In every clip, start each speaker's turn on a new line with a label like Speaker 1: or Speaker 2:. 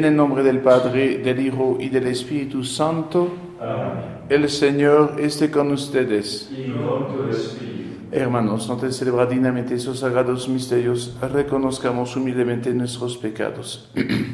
Speaker 1: En el nombre del Padre, del Hijo y del Espíritu Santo.
Speaker 2: Amén.
Speaker 1: El Señor esté con ustedes.
Speaker 2: Y con tu espíritu.
Speaker 1: Hermanos, antes de celebrar dignamente esos sagrados misterios, reconozcamos humildemente nuestros pecados.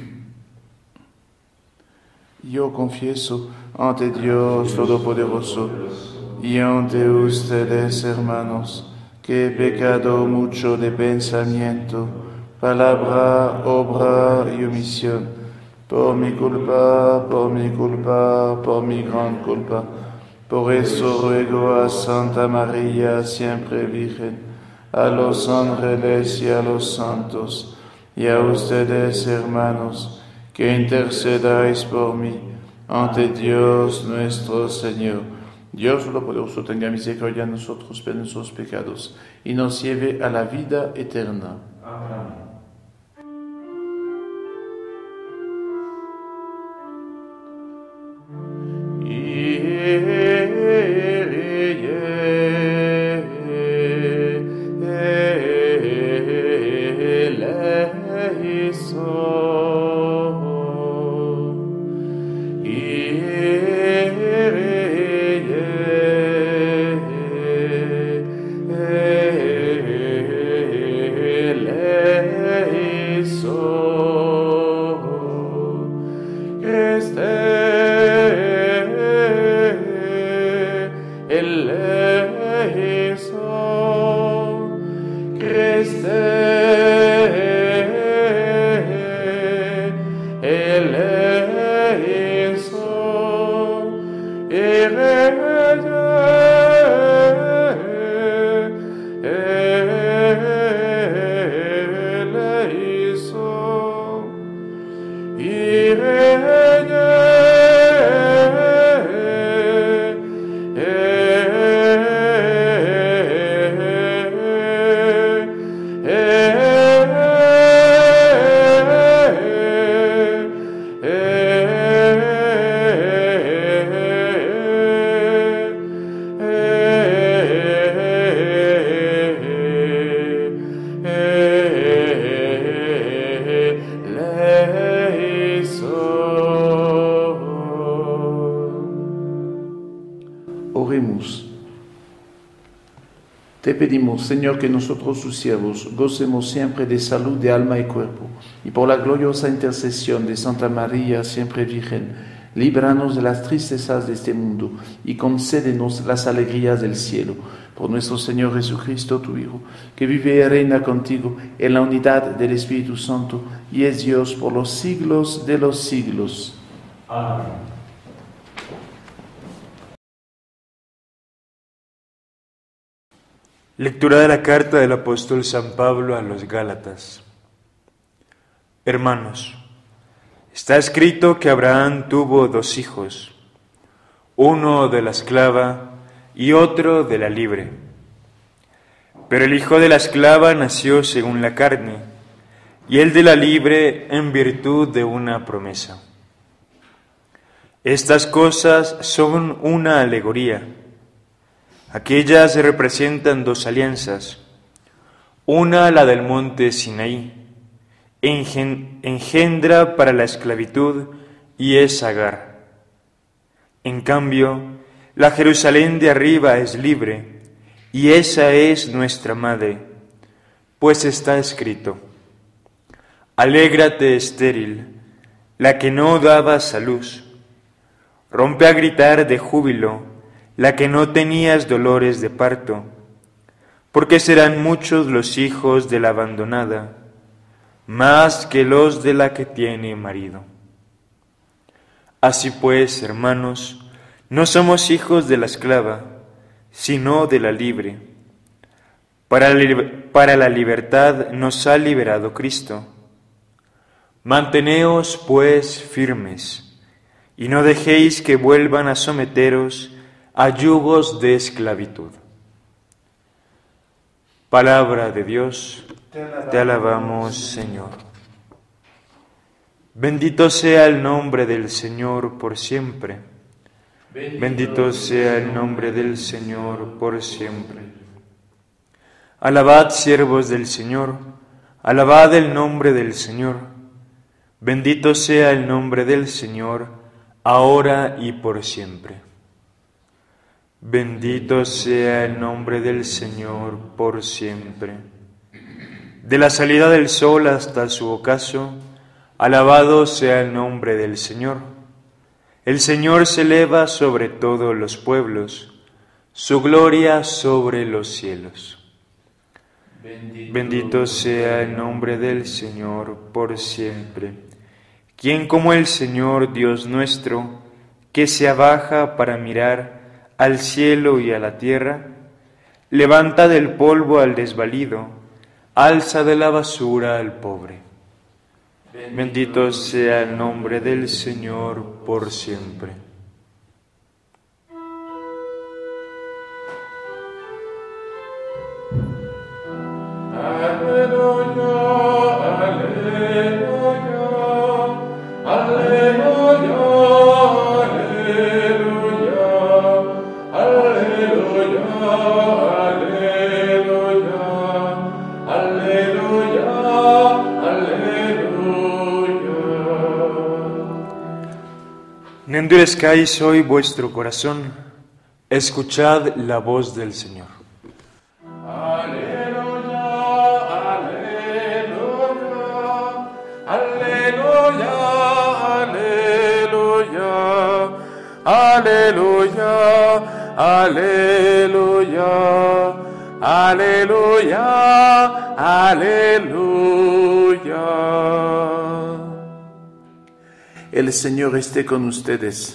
Speaker 1: Yo confieso ante Dios Todopoderoso y ante ustedes, hermanos, que he pecado mucho de pensamiento, palabra, obra y omisión, por mi culpa, por mi gran culpa. Por eso ruego a Santa María, siempre Virgen, a los ángeles y a los santos, y a ustedes, hermanos, que intercedáis por mí ante Dios nuestro Señor. Dios Todopoderoso tenga misericordia de nosotros, de nuestros pecados, y nos lleve a la vida eterna.
Speaker 2: Amén.
Speaker 1: Oremos. Te pedimos, Señor, que nosotros, sus siervos, gocemos siempre de salud de alma y cuerpo, y por la gloriosa intercesión de Santa María, siempre Virgen, líbranos de las tristezas de este mundo y concédenos las alegrías del cielo. Por nuestro Señor Jesucristo, tu Hijo, que vive y reina contigo en la unidad del Espíritu Santo, y es Dios por los siglos de los siglos.
Speaker 2: Amén.
Speaker 3: Lectura de la carta del apóstol San Pablo a los Gálatas. Hermanos, está escrito que Abraham tuvo 2 hijos, uno de la esclava y otro de la libre. Pero el hijo de la esclava nació según la carne, y el de la libre en virtud de una promesa. Estas cosas son una alegoría. Aquellas representan 2 alianzas, una la del monte Sinaí, engendra para la esclavitud y es Agar. En cambio, la Jerusalén de arriba es libre, y esa es nuestra madre, pues está escrito: Alégrate, estéril, la que no dabas a luz, rompe a gritar de júbilo, la que no tenías dolores de parto, porque serán muchos los hijos de la abandonada, más que los de la que tiene marido. Así pues, hermanos, no somos hijos de la esclava, sino de la libre. Para la libertad nos ha liberado Cristo. Manteneos, pues, firmes, y no dejéis que vuelvan a someteros a yugos de esclavitud. Palabra de Dios, te alabamos, Señor. Bendito sea el nombre del Señor por siempre. Bendito sea el nombre del Señor por siempre. Alabad, siervos del Señor, alabad el nombre del Señor, Bendito sea el nombre del Señor, ahora y por siempre. Bendito sea el nombre del Señor por siempre. De la salida del sol hasta su ocaso, alabado sea el nombre del Señor. El Señor se eleva sobre todos los pueblos, su gloria sobre los cielos. Bendito sea el nombre del Señor por siempre. ¿Quién como el Señor Dios nuestro, que se abaja para mirar al cielo y a la tierra, levanta del polvo al desvalido, alza de la basura al pobre? Bendito sea el nombre del Señor por siempre. No endurezcáis hoy vuestro corazón, escuchad la voz del Señor.
Speaker 1: Aleluya, aleluya, aleluya, aleluya, aleluya, aleluya, aleluya. El Señor esté con ustedes.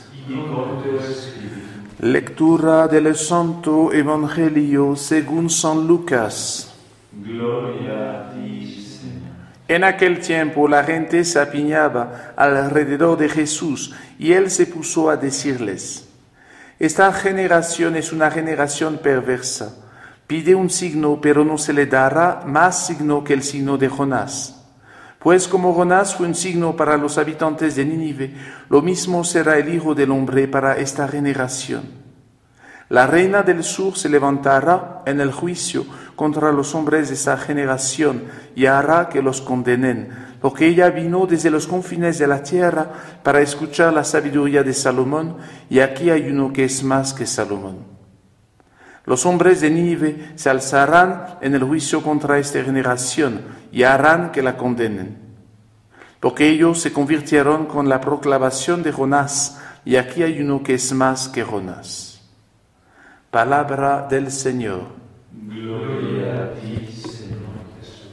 Speaker 1: Lectura del Santo Evangelio según San Lucas.
Speaker 2: Gloria a ti, Señor.
Speaker 1: En aquel tiempo la gente se apiñaba alrededor de Jesús y él se puso a decirles: esta generación es una generación perversa. Pide un signo, pero no se le dará más signo que el signo de Jonás. Pues como Jonás fue un signo para los habitantes de Nínive, lo mismo será el Hijo del Hombre para esta generación. La reina del sur se levantará en el juicio contra los hombres de esa generación y hará que los condenen, porque ella vino desde los confines de la tierra para escuchar la sabiduría de Salomón, y aquí hay uno que es más que Salomón. Los hombres de Nínive se alzarán en el juicio contra esta generación y harán que la condenen, porque ellos se convirtieron con la proclamación de Jonás, y aquí hay uno que es más que Jonás. Palabra del Señor.
Speaker 2: Gloria a ti, Señor Jesús.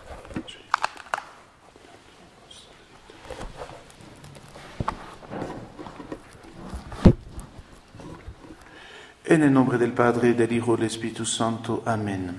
Speaker 1: En el nombre del Padre, del Hijo y del Espíritu Santo. Amén.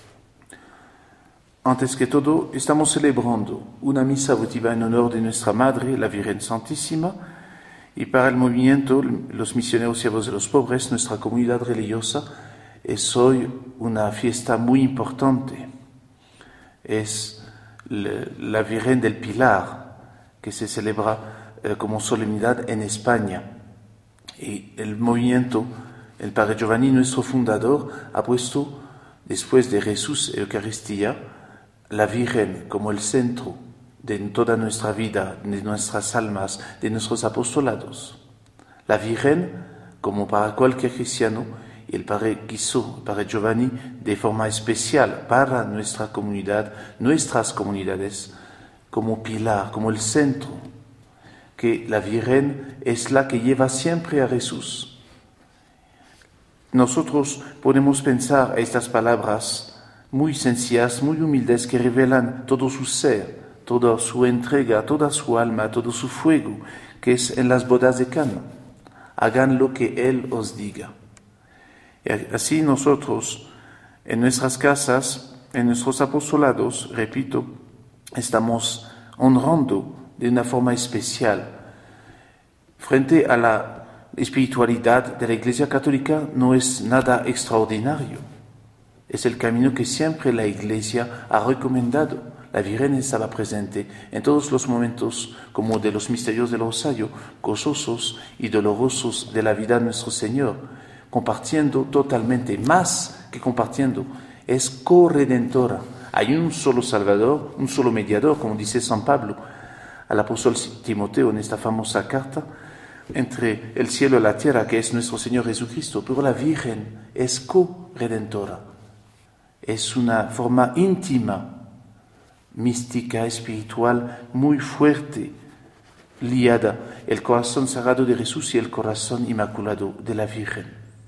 Speaker 1: Antes que todo, estamos celebrando una misa votiva en honor de nuestra Madre, la Virgen Santísima, y para el movimiento Los Misioneros Siervos de los Pobres, nuestra comunidad religiosa, es hoy una fiesta muy importante. Es la Virgen del Pilar, que se celebra como solemnidad en España. Y el movimiento, el Padre Giovanni, nuestro fundador, ha puesto, después de Jesús y Eucaristía, la Virgen como el centro de toda nuestra vida, de nuestras almas, de nuestros apostolados. La Virgen, como para cualquier cristiano, y el Padre quiso, el Padre Giovanni, de forma especial para nuestra comunidad, nuestras comunidades, como pilar, como el centro, que la Virgen es la que lleva siempre a Jesús. Nosotros podemos pensar estas palabras muy sencillas, muy humildes, que revelan todo su ser, toda su entrega, toda su alma, todo su fuego, que es en las bodas de Cana. Hagan lo que Él os diga. Y así nosotros, en nuestras casas, en nuestros apostolados, repito, estamos honrando de una forma especial. Frente a la espiritualidad de la Iglesia Católica no es nada extraordinario. Es el camino que siempre la Iglesia ha recomendado. La Virgen estaba presente en todos los momentos, como de los misterios del Rosario, gozosos y dolorosos de la vida de nuestro Señor, compartiendo totalmente, más que compartiendo, es corredentora. Hay un solo Salvador, un solo mediador, como dice San Pablo. al apóstol Timoteo en esta famosa carta, entre el cielo y la tierra, que es nuestro Señor Jesucristo, pero la Virgen es co-redentora. Es una forma íntima, mística, espiritual, muy fuerte, liada, el corazón sagrado de Jesús y el corazón inmaculado de la Virgen.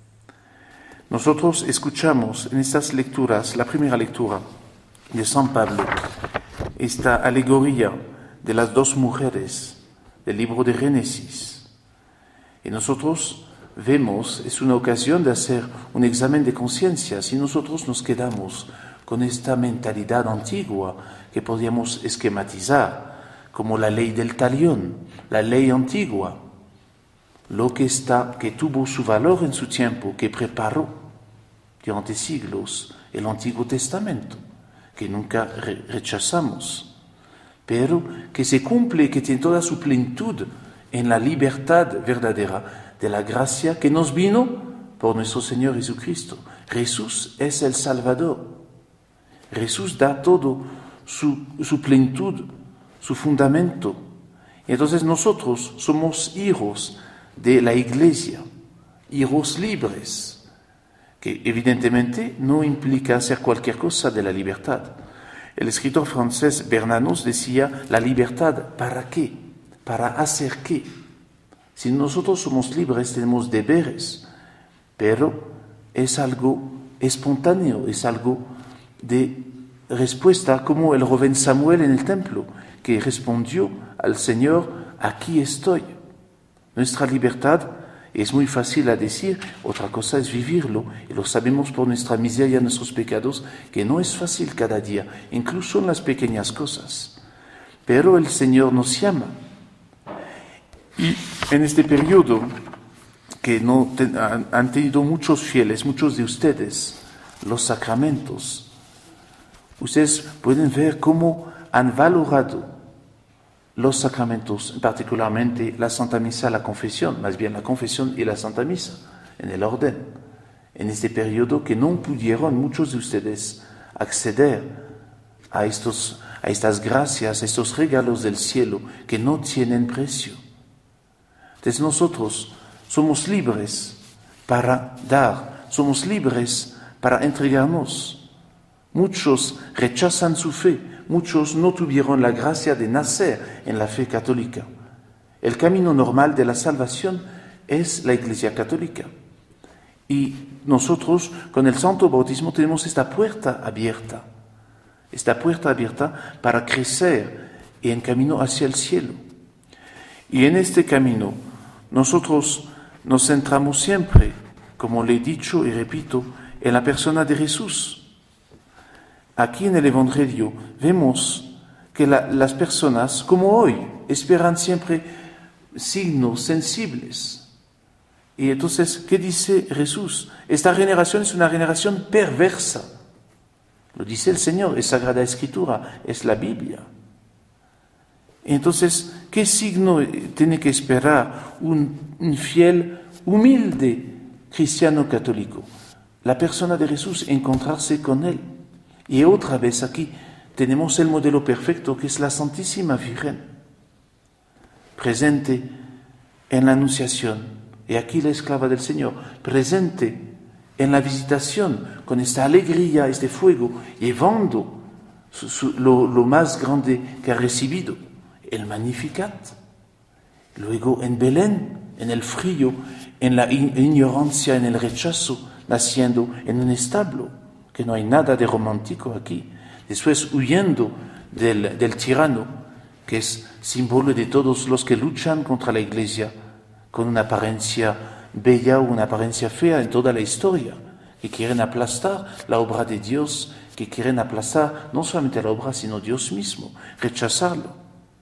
Speaker 1: Nosotros escuchamos en estas lecturas, la primera lectura de San Pablo, esta alegoría de las dos mujeres del libro de Génesis. Y nosotros vemos, es una ocasión de hacer un examen de conciencia, si nosotros nos quedamos con esta mentalidad antigua que podríamos esquematizar como la ley del talión, la ley antigua, lo que tuvo su valor en su tiempo, que preparó durante siglos el Antiguo Testamento, que nunca rechazamos, pero que se cumple, que tiene toda su plenitud en la libertad verdadera de la gracia que nos vino por nuestro Señor Jesucristo. Jesús es el Salvador. Jesús da todo su plenitud, su fundamento. Y entonces nosotros somos hijos de la Iglesia, hijos libres, que evidentemente no implica hacer cualquier cosa de la libertad. El escritor francés Bernanos decía, la libertad, ¿para qué? ¿Para hacer qué? Si nosotros somos libres, tenemos deberes, pero es algo espontáneo, es algo de respuesta, como el joven Samuel en el templo, que respondió al Señor, aquí estoy. Nuestra libertad es muy fácil a decir, otra cosa es vivirlo, y lo sabemos por nuestra miseria, nuestros pecados, que no es fácil cada día, incluso en las pequeñas cosas. Pero el Señor nos llama. Y en este periodo que han tenido muchos fieles, muchos de ustedes, los sacramentos, ustedes pueden ver cómo han valorado los sacramentos, particularmente la Santa Misa, la confesión, más bien la confesión y la Santa Misa, en el orden. En este periodo que no pudieron muchos de ustedes acceder a estas gracias, a estos regalos del cielo que no tienen precio. Entonces nosotros somos libres para dar, somos libres para entregarnos. Muchos rechazan su fe, muchos no tuvieron la gracia de nacer en la fe católica. El camino normal de la salvación es la Iglesia Católica. Y nosotros con el Santo Bautismo tenemos esta puerta abierta para crecer y en camino hacia el cielo. Y en este camino nosotros nos centramos siempre, como le he dicho y repito, en la persona de Jesús. Aquí en el Evangelio vemos que las personas, como hoy, esperan siempre signos sensibles. Y entonces, ¿qué dice Jesús? Esta generación es una generación perversa. Lo dice el Señor, es Sagrada Escritura, es la Biblia. Entonces, ¿qué signo tiene que esperar un fiel, humilde cristiano católico? La persona de Jesús, encontrarse con Él. Y otra vez aquí tenemos el modelo perfecto que es la Santísima Virgen, presente en la Anunciación, y aquí la esclava del Señor, presente en la visitación, con esta alegría, este fuego, llevando lo más grande que ha recibido, el Magnificat. Luego en Belén, en el frío, en la ignorancia, en el rechazo, naciendo en un establo, que no hay nada de romántico aquí. Después huyendo del tirano, que es símbolo de todos los que luchan contra la Iglesia, con una apariencia bella o una apariencia fea en toda la historia, que quieren aplastar la obra de Dios, que quieren aplastar no solamente la obra, sino Dios mismo, rechazarlo.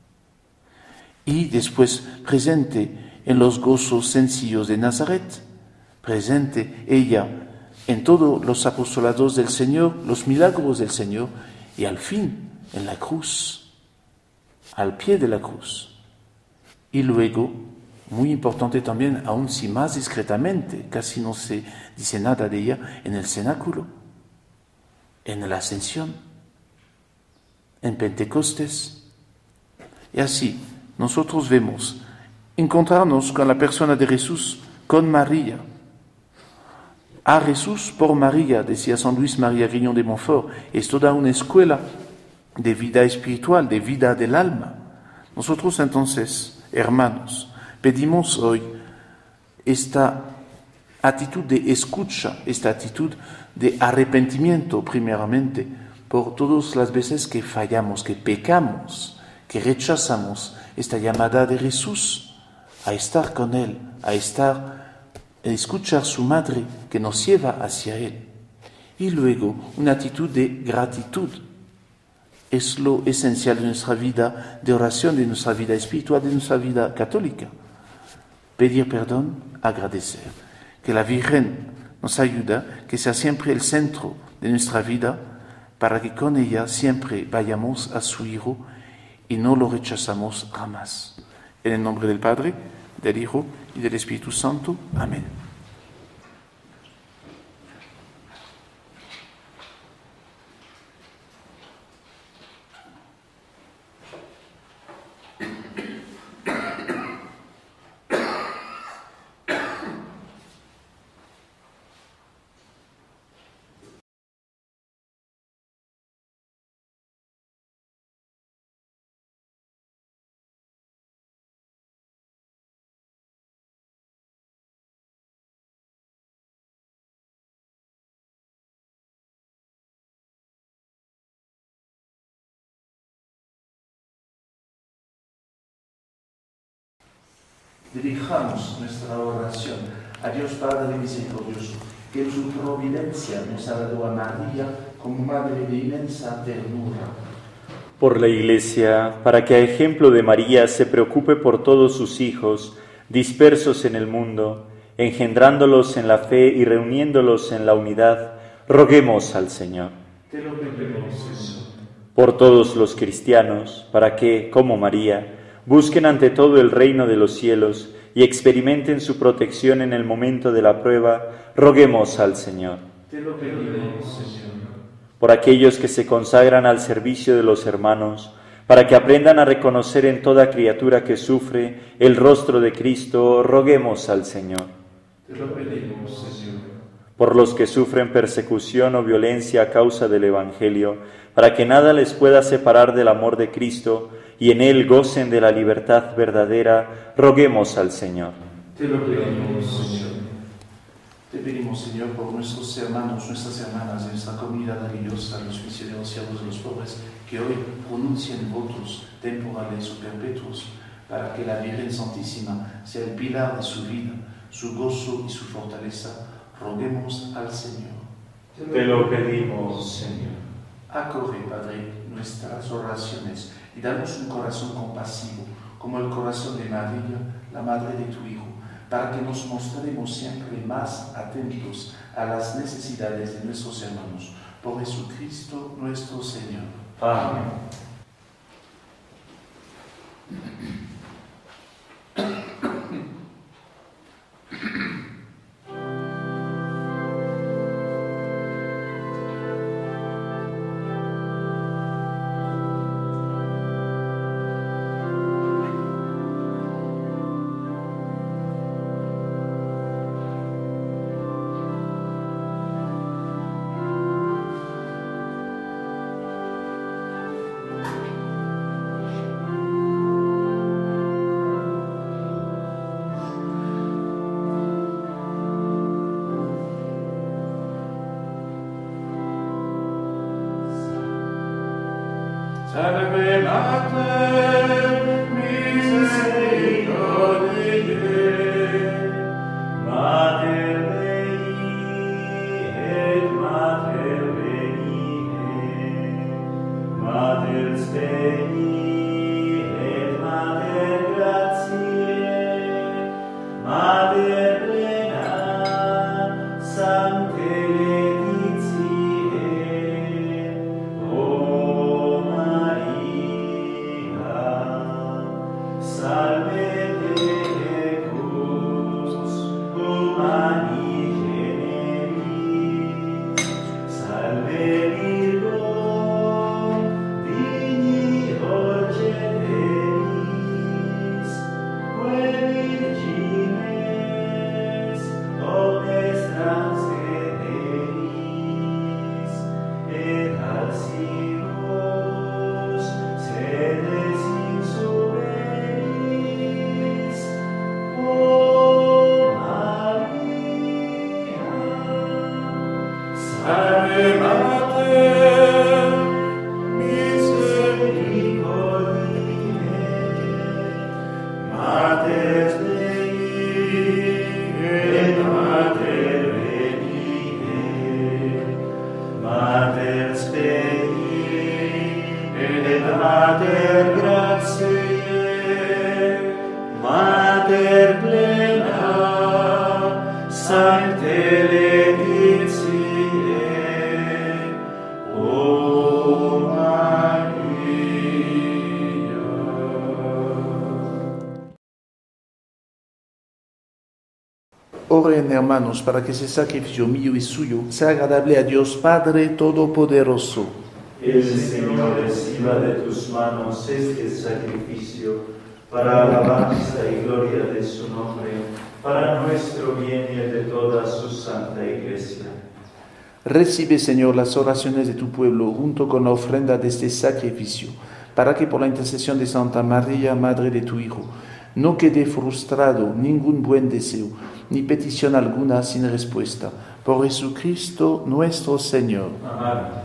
Speaker 1: Y después presente en los gozos sencillos de Nazaret, presente ella en todos los apostolados del Señor, los milagros del Señor, y al fin en la cruz, al pie de la cruz. Y luego, muy importante también, aún si más discretamente, casi no se dice nada de ella, en el cenáculo, en la ascensión, en Pentecostés. Y así nosotros vemos encontrarnos con la persona de Jesús, con María. A Jesús por María, decía San Luis María Grignon de Montfort, es toda una escuela de vida espiritual, de vida del alma. Nosotros entonces, hermanos, pedimos hoy esta actitud de escucha, esta actitud de arrepentimiento primeramente por todas las veces que fallamos, que pecamos, que rechazamos esta llamada de Jesús a estar con Él, a escuchar su madre que nos lleva hacia Él. Y luego una actitud de gratitud. Es lo esencial de nuestra vida de oración, de nuestra vida espiritual, de nuestra vida católica. Pedir perdón, agradecer. Que la Virgen nos ayude, que sea siempre el centro de nuestra vida, para que con ella siempre vayamos a su Hijo y no lo rechazamos jamás. En el nombre del Padre, del Hijo y del Espíritu Santo. Amén. Dirijamos nuestra oración a Dios Padre misericordioso, que en su providencia nos ha dado a María como madre de inmensa ternura.
Speaker 4: Por la Iglesia, para que a ejemplo de María se preocupe por todos sus hijos, dispersos en el mundo, engendrándolos en la fe y reuniéndolos en la unidad, roguemos al Señor.
Speaker 1: Te lo pedimos, Señor.
Speaker 4: Por todos los cristianos, para que, como María, busquen ante todo el reino de los cielos y experimenten su protección en el momento de la prueba, roguemos al Señor.
Speaker 1: Te lo pedimos, Señor.
Speaker 4: Por aquellos que se consagran al servicio de los hermanos, para que aprendan a reconocer en toda criatura que sufre el rostro de Cristo, roguemos al Señor.
Speaker 1: Te lo pedimos, Señor.
Speaker 4: Por los que sufren persecución o violencia a causa del Evangelio, para que nada les pueda separar del amor de Cristo y en Él gocen de la libertad verdadera, roguemos al Señor.
Speaker 1: Te lo pedimos, Señor. Te pedimos, Señor, por nuestros hermanos, nuestras hermanas de nuestra comunidad religiosa, los misioneros siervos de los pobres, que hoy pronuncien votos temporales o perpetuos, para que la Virgen Santísima sea el pilar de su vida, su gozo y su fortaleza. Roguemos al Señor.
Speaker 4: Te lo pedimos, Señor.
Speaker 1: Acoge, Padre, nuestras oraciones y danos un corazón compasivo, como el corazón de María, la Madre de tu Hijo, para que nos mostremos siempre más atentos a las necesidades de nuestros hermanos. Por Jesucristo nuestro Señor.
Speaker 4: Amén.
Speaker 1: Salve Mater misericordiae,
Speaker 4: Mater Dei et Mater Benigne, Mater Spei et Mater Gratiae, Mater plena Sancte Laetitia, O Maria, salve Decus, humani generis, salve Virgo, digni orge Dei,
Speaker 1: Oren, hermanos, para que ese sacrificio mío y suyo sea agradable a Dios Padre Todopoderoso.
Speaker 2: El Señor reciba de tus manos este sacrificio para alabanza y gloria de su nombre, para nuestro bien y el de toda su santa Iglesia.
Speaker 1: Recibe, Señor, las oraciones de tu pueblo junto con la ofrenda de este sacrificio, para que por la intercesión de Santa María, Madre de tu Hijo, no quede frustrado ningún buen deseo, ni petición alguna sin respuesta. Por Jesucristo nuestro Señor.
Speaker 2: Amén.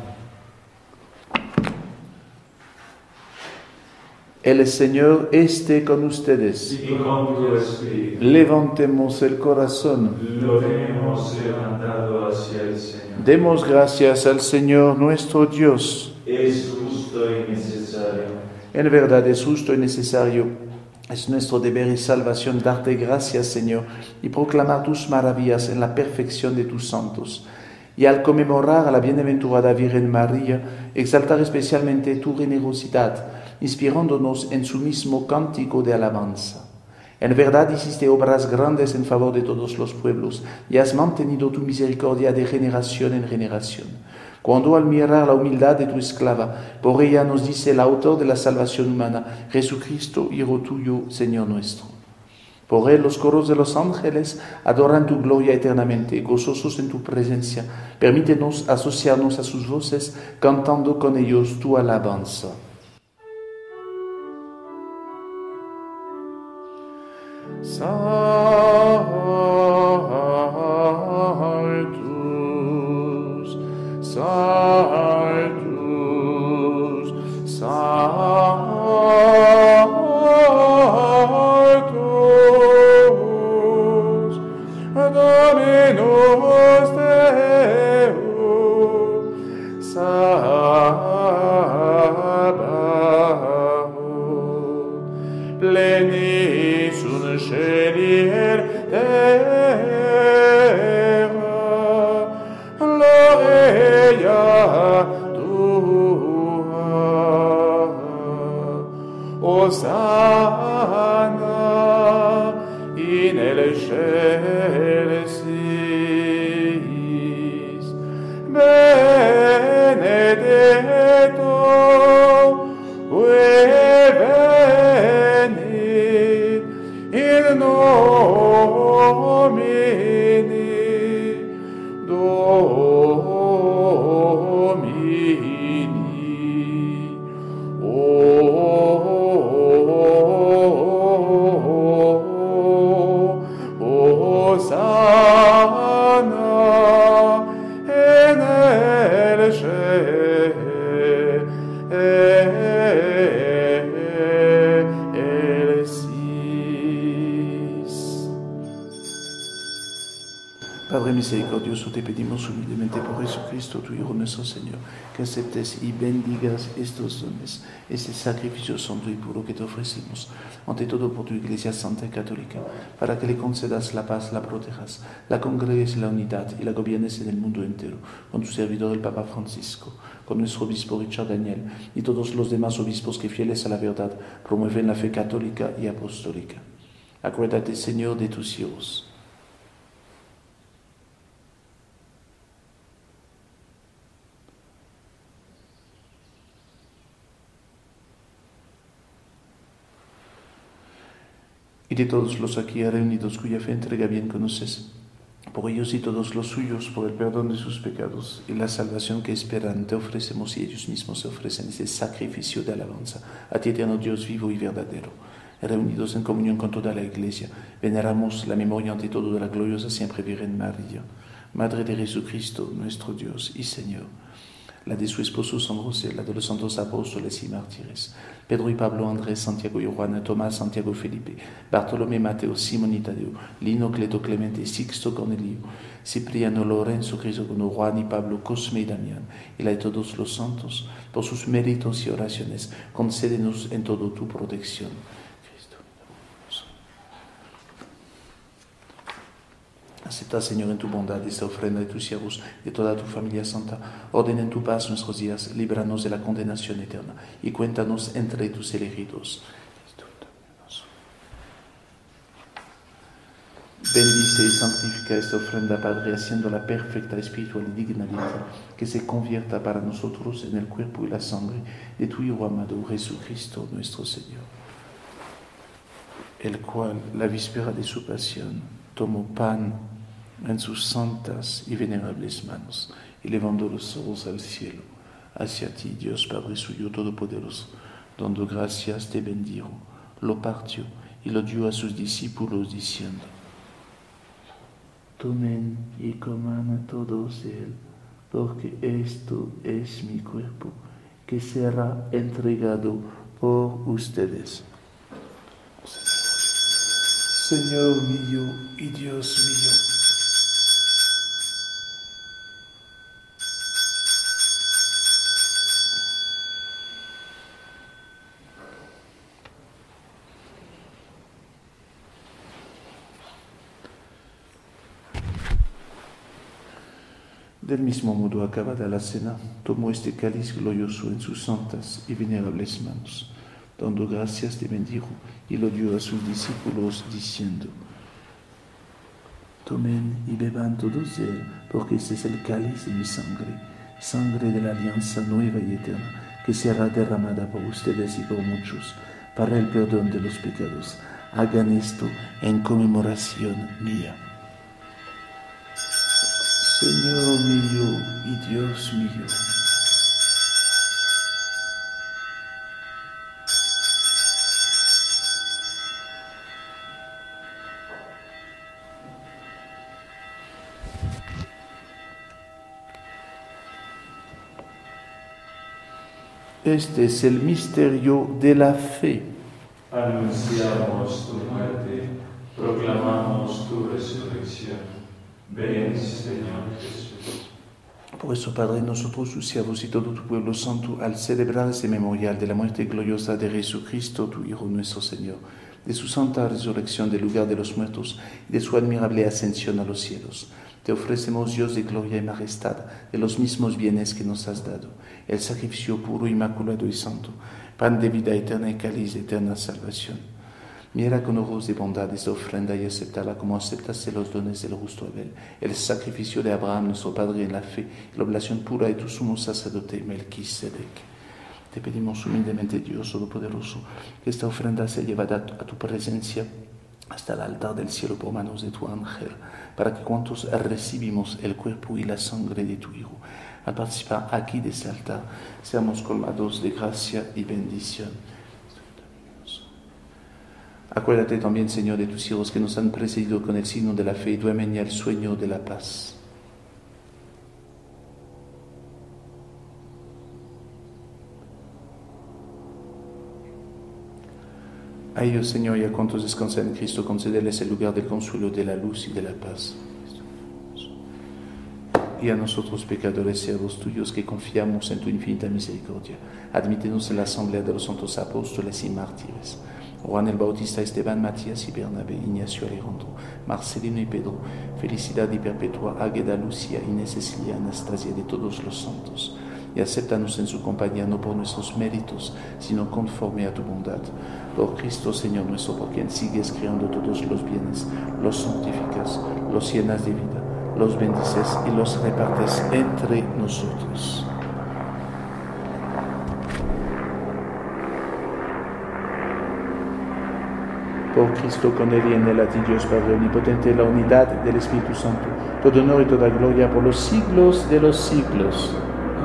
Speaker 1: El Señor esté con ustedes.
Speaker 2: Y con tu espíritu.
Speaker 1: Levantemos el corazón.
Speaker 2: Lo tenemos levantado hacia el Señor.
Speaker 1: Demos gracias al Señor nuestro Dios.
Speaker 2: Es justo y necesario.
Speaker 1: En verdad es justo y necesario. Es nuestro deber y salvación darte gracias, Señor, y proclamar tus maravillas en la perfección de tus santos. Y al conmemorar a la bienaventurada Virgen María, exaltar especialmente tu generosidad, inspirándonos en su mismo cántico de alabanza. En verdad hiciste obras grandes en favor de todos los pueblos, y has mantenido tu misericordia de generación en generación. Cuando al mirar la humildad de tu esclava, por ella nos dice el autor de la salvación humana, Jesucristo, Hijo tuyo, Señor nuestro. Por él los coros de los ángeles adoran tu gloria eternamente, gozosos en tu presencia. Permítenos asociarnos a sus voces, cantando con ellos tu alabanza. Saltus, saltus, saltus, Dominus Deus, Sabaoth, plenis un celier terra, gloria tua, Hosanna in excelsis, benedetto venit in nomine Domini. Hosanna in excelsis. Padre misericordioso, te pedimos humildemente por Jesucristo, tu Hijo nuestro Señor, que aceptes y bendigas estos dones, este sacrificio santo y puro que te ofrecemos, ante todo por tu Iglesia Santa y Católica, para que le concedas la paz, la protejas, la congregues en la unidad y la gobiernes en el mundo entero, con tu servidor el Papa Francisco, con nuestro obispo Richard Daniel y todos los demás obispos que fieles a la verdad promueven la fe católica y apostólica. Acuérdate, Señor, de tus hijos. Y de todos los aquí reunidos cuya fe entrega bien conoces, por ellos y todos los suyos, por el perdón de sus pecados y la salvación que esperan, te ofrecemos y ellos mismos se ofrecen ese sacrificio de alabanza a ti, eterno Dios vivo y verdadero. Reunidos en comunión con toda la Iglesia, veneramos la memoria ante todo de la gloriosa siempre Virgen María, Madre de Jesucristo, nuestro Dios y Señor, la de su esposo San José, la de los santos apóstoles y mártires, Pedro y Pablo, Andrés, Santiago y Juan, Tomás, Santiago, Felipe, Bartolomé, Mateo, Simón y Tadeo, Lino, Cleto, Clemente, Sixto, Cornelio, Cipriano, Lorenzo, Crisógono, Juan y Pablo, Cosme y Damián, y la de todos los santos, por sus méritos y oraciones, concédenos en todo tu protección. Acepta, Señor, en tu bondad esta ofrenda de tus siervos, de toda tu familia santa. Ordena en tu paz nuestros días, líbranos de la condenación eterna y cuéntanos entre tus elegidos. Bendice y santifica esta ofrenda, Padre, haciéndola perfecta, espiritual y dignamente, que se convierta para nosotros en el cuerpo y la sangre de tu Hijo amado, Jesucristo nuestro Señor, el cual, la víspera de su pasión, tomó pan en sus santas y venerables manos, y levando los ojos al cielo, hacia ti, Dios Padre suyo todopoderoso, dando gracias, te bendijo, lo partió y lo dio a sus discípulos, diciendo: tomen y coman todos de él, porque esto es mi cuerpo, que será entregado por ustedes. Señor mío y Dios mío, del mismo modo, acabada la cena, tomó este cáliz glorioso en sus santas y venerables manos, dando gracias, te bendijo y lo dio a sus discípulos, diciendo: tomen y beban todos de él, porque este es el cáliz de mi sangre, sangre de la alianza nueva y eterna, que será derramada por ustedes y por muchos, para el perdón de los pecados. Hagan esto en conmemoración mía. Señor mío y Dios mío, este es el misterio de la fe.
Speaker 2: Anunciamos tu muerte, proclamamos tu resurrección. Ven, Señor Jesús.
Speaker 1: Por eso, Padre, nosotros, tus siervos y todo tu pueblo santo, al celebrar este memorial de la muerte gloriosa de Jesucristo, tu Hijo nuestro Señor, de su santa resurrección del lugar de los muertos y de su admirable ascensión a los cielos, te ofrecemos, Dios de gloria y majestad, de los mismos bienes que nos has dado, el sacrificio puro, inmaculado y santo, pan de vida eterna y cáliz de eterna salvación. Mira con ojos de bondad esta ofrenda y acéptala como aceptaste los dones del justo Abel, el sacrificio de Abraham, nuestro Padre en la fe, y la oblación pura de tu sumo sacerdote Melquisedec. Te pedimos humildemente, Dios Todopoderoso, que esta ofrenda sea llevada a tu presencia hasta el altar del cielo por manos de tu ángel, para que cuantos recibimos el cuerpo y la sangre de tu Hijo, al participar aquí de ese altar, seamos colmados de gracia y bendición. Acuérdate también, Señor, de tus hijos que nos han precedido con el signo de la fe y duermen ya el sueño de la paz. A ellos, Señor, y a cuantos descansan en Cristo, concédeles el lugar del consuelo, de la luz y de la paz. Y a nosotros, pecadores, siervos tuyos, que confiamos en tu infinita misericordia, admítenos en la asamblea de los santos apóstoles y mártires, Juan el Bautista, Esteban, Matías y Bernabé, Ignacio, Alejandro, Marcelino y Pedro, Felicidad y Perpetua, Águeda, Lucía, Inés, Cecilia, Anastasia, de todos los santos, y acéptanos en su compañía, no por nuestros méritos, sino conforme a tu bondad. Por Cristo, Señor nuestro, por quien sigues creando todos los bienes, los santificas, los llenas de vida, los bendices y los repartes entre nosotros. Por Cristo, con Él y en Él, a ti, Dios Padre Omnipotente, la unidad del Espíritu Santo, todo honor y toda gloria por los siglos de los siglos.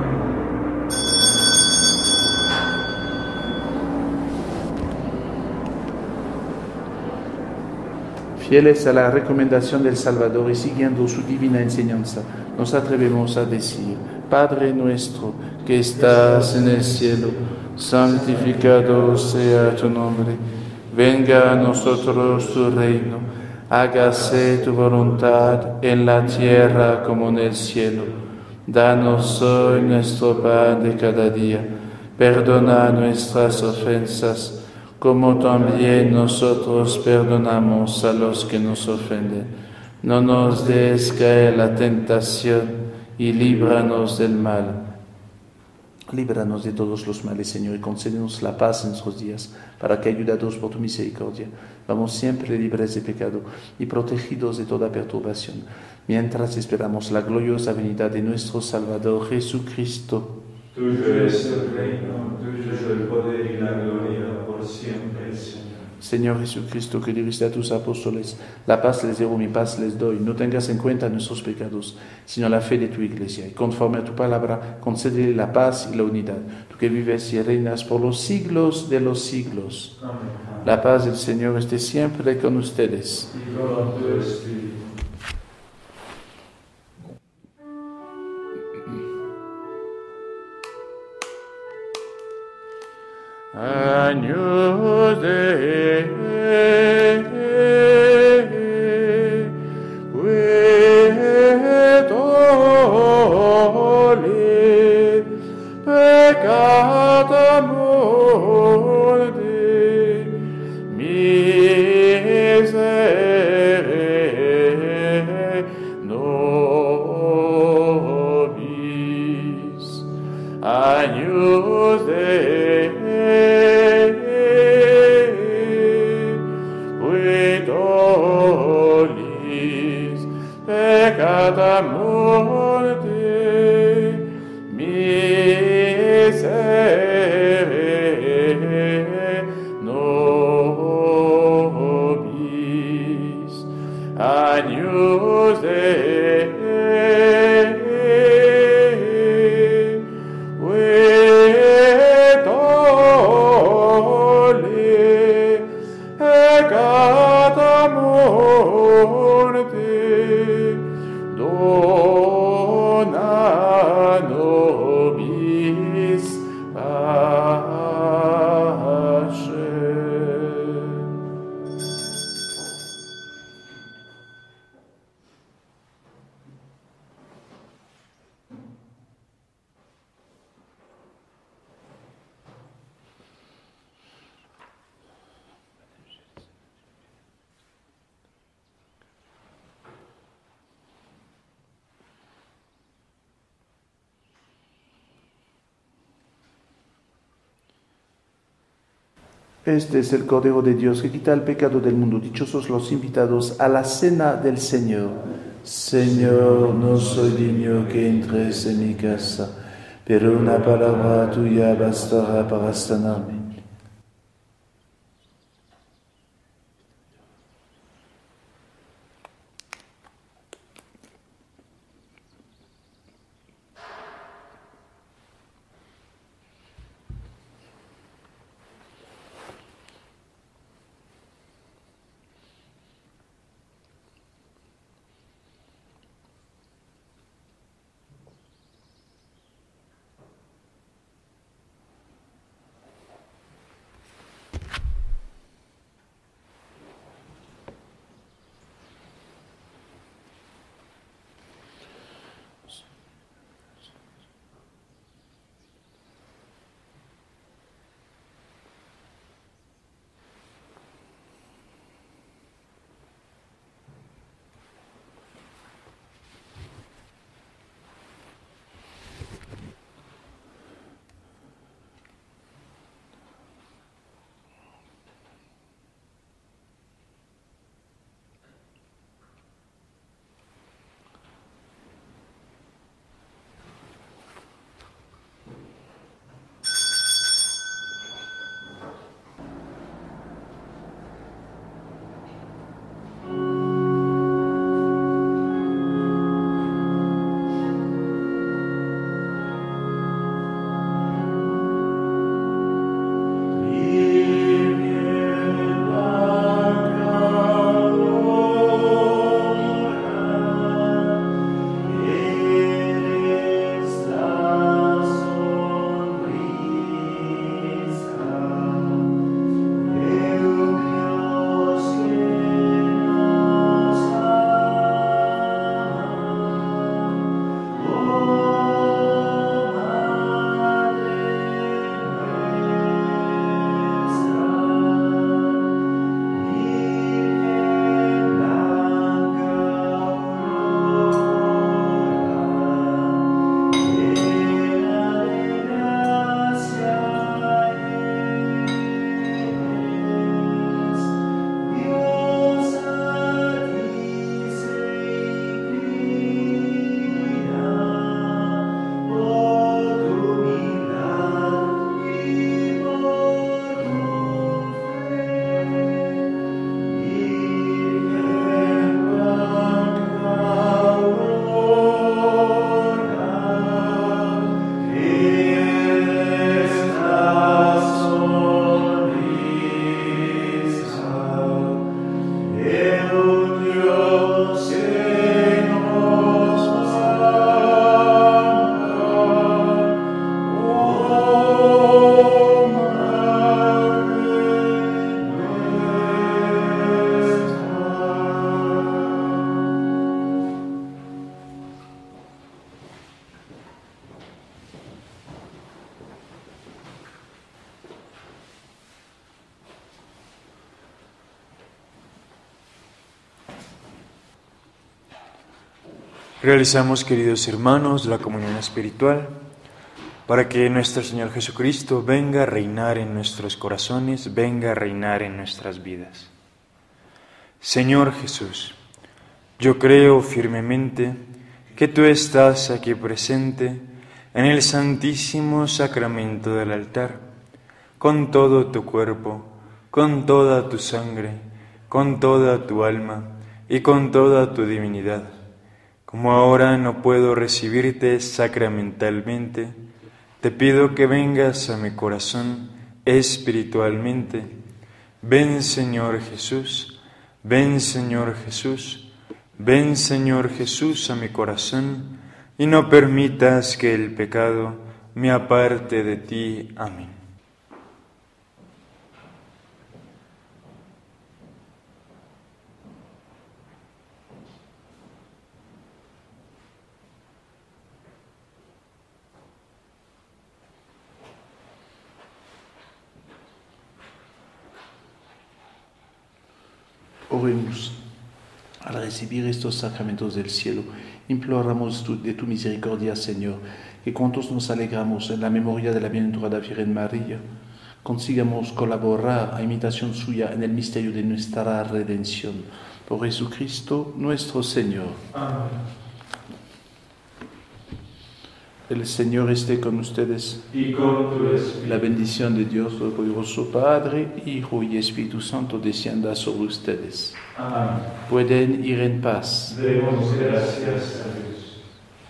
Speaker 1: Fieles a la recomendación del Salvador y siguiendo su divina enseñanza, nos atrevemos a decir: Padre nuestro que estás en el cielo, santificado sea tu nombre. Venga a nosotros tu reino, hágase tu voluntad en la tierra como en el cielo. Danos hoy nuestro pan de cada día, perdona nuestras ofensas, como también nosotros perdonamos a los que nos ofenden. No nos des caer en la tentación y líbranos del mal. Líbranos de todos los males, Señor, y concédenos la paz en nuestros días, para que, ayudados por tu misericordia, vamos siempre libres de pecado y protegidos de toda perturbación, mientras esperamos la gloriosa venida de nuestro Salvador Jesucristo.
Speaker 2: Tuyo es el reino, tuyo el poder y la gloria por siempre, Señor.
Speaker 1: Señor Jesucristo, que dijiste a tus apóstoles, la paz les dejo, mi paz les doy. No tengas en cuenta nuestros pecados, sino la fe de tu Iglesia. Y conforme a tu palabra, concédele la paz y la unidad. Tú que vives y reinas por los siglos de los siglos.
Speaker 2: Amén.
Speaker 1: La paz del Señor esté siempre con ustedes.
Speaker 2: Y con tu espíritu.
Speaker 1: Agnus Dei, qui tollit peccata mundi, miserere nobis. Agnus Dei, qui tollis peccata mundi, miserere nobis. Agnus Dei, qui tollit peccata mundi, dona nobis pace. Este es el Cordero de Dios que quita el pecado del mundo. Dichosos los invitados a la cena del Señor. Señor, no soy digno que entres en mi casa, pero una palabra tuya bastará para sanarme.
Speaker 3: Realizamos, queridos hermanos, la comunión espiritual para que nuestro Señor Jesucristo venga a reinar en nuestros corazones, venga a reinar en nuestras vidas. Señor Jesús, yo creo firmemente que tú estás aquí presente en el santísimo sacramento del altar, con todo tu cuerpo, con toda tu sangre, con toda tu alma y con toda tu divinidad. Como ahora no puedo recibirte sacramentalmente, te pido que vengas a mi corazón espiritualmente. Ven, Señor Jesús, ven, Señor Jesús, ven, Señor Jesús, a mi corazón, y no permitas que el pecado me aparte de ti. Amén.
Speaker 1: Oremos. Al recibir estos sacramentos del cielo, imploramos de tu misericordia, Señor, que cuantos nos alegramos en la memoria de la bienaventurada Virgen María, consigamos colaborar a imitación suya en el misterio de nuestra redención. Por Jesucristo nuestro Señor.
Speaker 2: Amén.
Speaker 1: El Señor esté con ustedes.
Speaker 2: Y con tu espíritu.
Speaker 1: La bendición de Dios Todopoderoso, Padre, Hijo y Espíritu Santo descienda sobre ustedes.
Speaker 2: Amén.
Speaker 1: Pueden ir en paz.
Speaker 2: Demos gracias a Dios.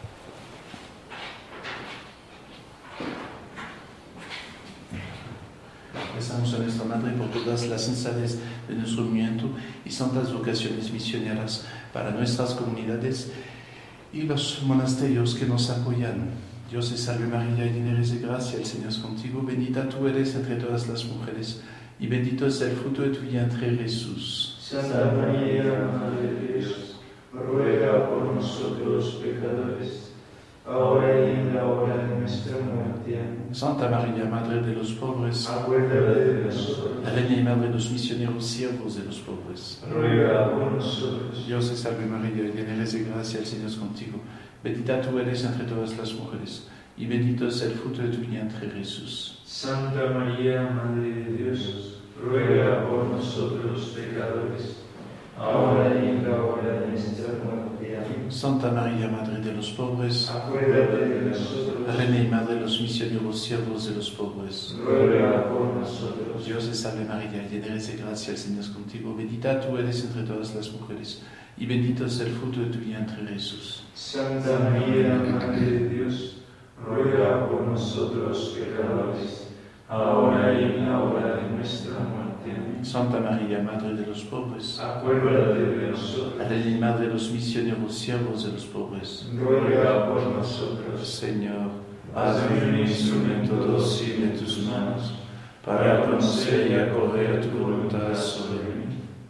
Speaker 1: Rezamos a nuestra Madre por todas las señales de nuestro movimiento y santas vocaciones misioneras para nuestras comunidades y los monasterios que nos apoyan. Dios te salve María, llena eres de gracia, el Señor es contigo, bendita tú eres entre todas las mujeres, y bendito es el fruto de tu vientre, Jesús.
Speaker 2: Santa María, Madre de Dios, ruega por nosotros los pecadores, ahora y en la hora de nuestra muerte. Amén.
Speaker 1: Santa María, Madre de los pobres,
Speaker 2: Acuérdate de nosotros.
Speaker 1: Reina y Madre de los misioneros, siervos de los pobres.
Speaker 2: Ruega por nosotros.
Speaker 1: Dios te salve María, llena eres de gracia, el Señor es contigo. Bendita tú eres entre todas las mujeres, y bendito es el fruto de tu vientre, Jesús.
Speaker 2: Santa María, Madre de Dios, ruega por nosotros los pecadores, ahora y en la hora de nuestra muerte. Amén.
Speaker 1: Santa María, Madre de los pobres,
Speaker 2: Acuérdate de nosotros.
Speaker 1: Reina y Madre de los misioneros, siervos de los pobres.
Speaker 2: Ruega por nosotros.
Speaker 1: Dios te salve María, llena eres de gracia, el Señor es contigo. Bendita tú eres entre todas las mujeres, y bendito es el fruto de tu vientre, Jesús.
Speaker 2: Santa María, Madre de Dios, ruega por nosotros los pecadores, ahora y en la hora de nuestra muerte. Amén.
Speaker 1: Santa María, Madre de los pobres,
Speaker 2: Acuérdate de nosotros.
Speaker 1: Reina y Madre de los misioneros, siervos de los pobres.
Speaker 2: Ruega por nosotros.
Speaker 1: Señor, hazme un instrumento dócil en tus manos, para conocer y acoger tu voluntad sobre mí.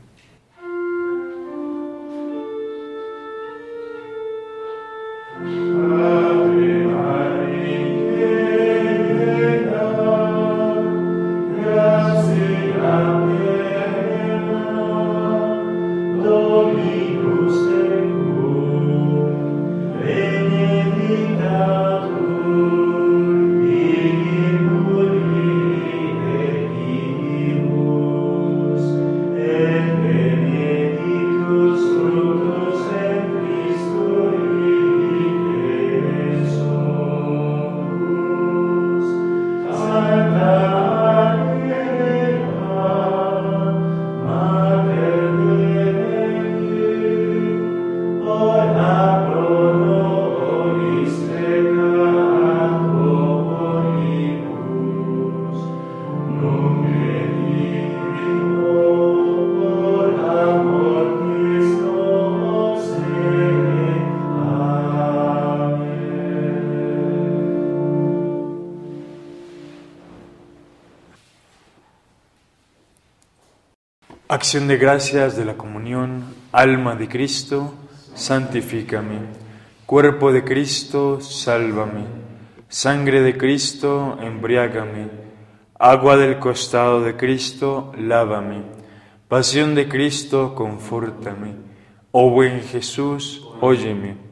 Speaker 3: Acción de gracias de la comunión, alma de Cristo, santifícame. Cuerpo de Cristo, sálvame. Sangre de Cristo, embriágame. Agua del costado de Cristo, lávame. Pasión de Cristo, confórtame. Oh buen Jesús, óyeme.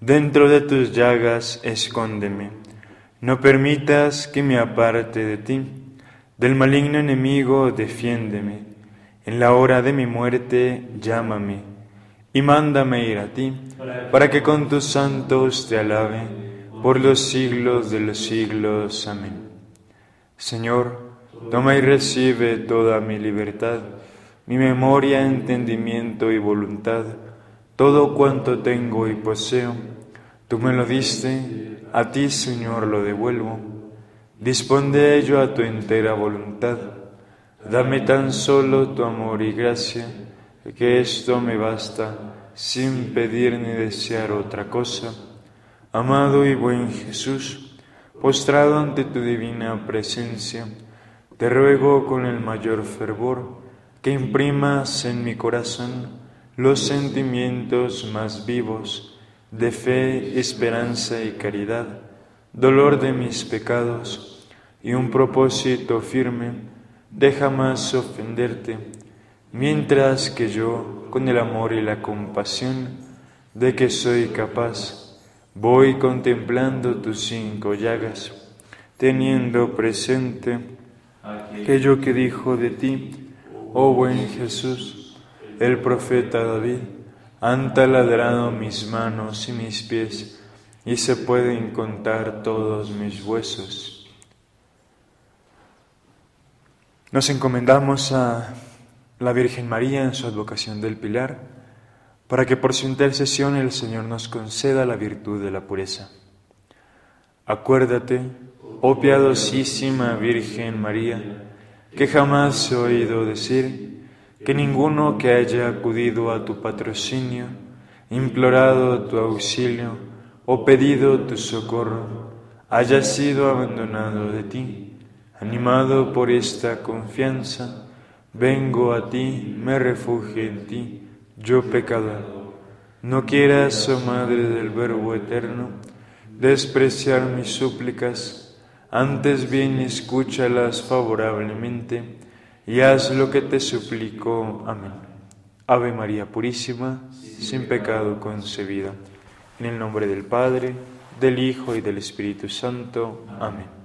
Speaker 3: Dentro de tus llagas escóndeme. No permitas que me aparte de ti. Del maligno enemigo defiéndeme. En la hora de mi muerte llámame y mándame ir a ti, para que con tus santos te alabe por los siglos de los siglos. Amén. Señor, toma y recibe toda mi libertad, mi memoria, entendimiento y voluntad, todo cuanto tengo y poseo. Tú me lo diste, a ti, Señor, lo devuelvo. Dispón de ello a tu entera voluntad. Dame tan solo tu amor y gracia, que esto me basta, sin pedir ni desear otra cosa. Amado y buen Jesús, postrado ante tu divina presencia, te ruego con el mayor fervor que imprimas en mi corazón los sentimientos más vivos de fe, esperanza y caridad, dolor de mis pecados y un propósito firme de jamás ofenderte, mientras que yo, con el amor y la compasión de que soy capaz, voy contemplando tus 5 llagas, teniendo presente aquello que dijo de ti, oh buen Jesús, el profeta David: han taladrado mis manos y mis pies, y se pueden contar todos mis huesos. Nos encomendamos a la Virgen María en su advocación del Pilar, para que por su intercesión el Señor nos conceda la virtud de la pureza. Acuérdate, oh piadosísima Virgen María, que jamás he oído decir que ninguno que haya acudido a tu patrocinio, implorado tu auxilio o pedido tu socorro, haya sido abandonado de ti. Animado por esta confianza, vengo a ti, me refugio en ti, yo pecador. No quieras, oh Madre del Verbo Eterno, despreciar mis súplicas, antes bien escúchalas favorablemente y haz lo que te suplico. Amén. Ave María Purísima, sin pecado concebida. En el nombre del Padre, del Hijo y del Espíritu Santo. Amén.